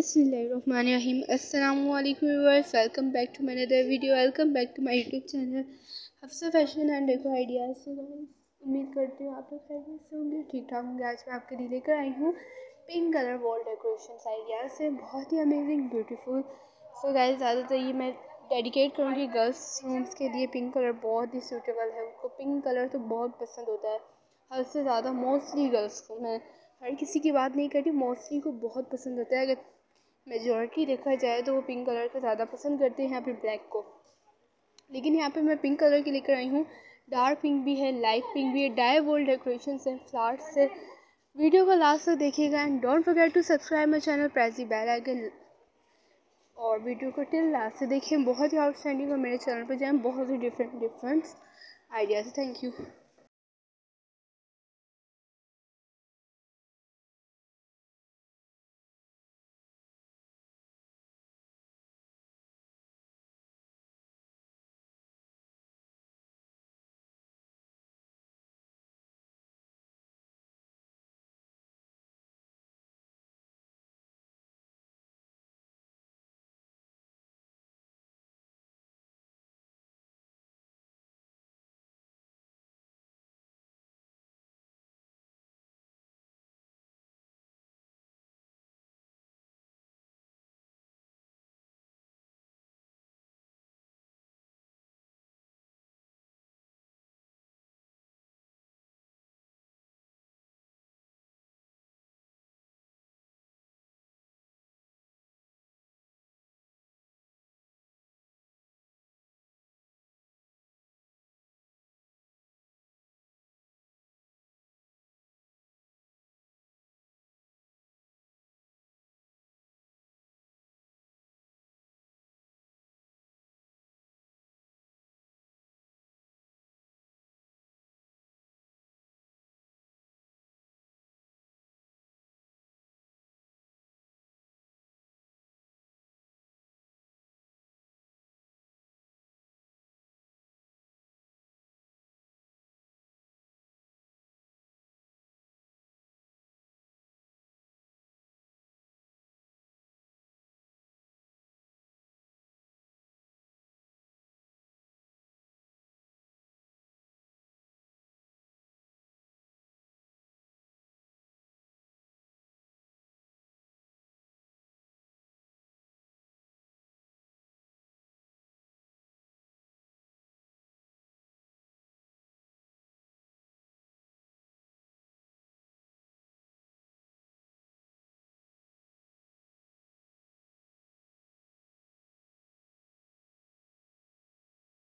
बिस्मिल्लाहिर्रहमानिर्रहीम। अस्सलामुअलैकुम viewers, welcome back to my other video, welcome back to my YouTube channel Hafsa fashion and deco ideas. से उम्मीद करती हूँ आप लोग खैरियत से होंगे, ठीक ठाक होंगे। आज मैं आपके लिए लेकर आई हूँ pink colour wall decoration ideas से, बहुत ही अमेजिंग ब्यूटीफुल। सो गाइस, ज़्यादातर ये मैं डेडिकेट करूँगी गर्ल्स रूम्स के लिए। पिंक कलर बहुत ही सूटेबल है, उनको पिंक कलर तो बहुत पसंद होता है, हद से ज़्यादा मोस्टली गर्ल्स को। मैं हर किसी की बात नहीं करती, मोस्टली को बहुत पसंद होता है। अगर मेजॉरिटी देखा जाए तो वो पिंक कलर को ज़्यादा पसंद करते हैं यहाँ पे ब्लैक को। लेकिन यहाँ पे मैं पिंक कलर की लेकर आई हूँ। डार्क पिंक भी है, लाइट पिंक भी है, डाई वोल्ड डेकोरेशन से, फ्लावर्स से। वीडियो को लास्ट तक देखिएगा and don't forget to subscribe my channel, press the bell icon और वीडियो को टिल लास्ट से देखिए। बहुत ही आउटस्टैंडिंग और मेरे चैनल पर जाएँ, बहुत ही डिफरेंट आइडियाज़। Thank you.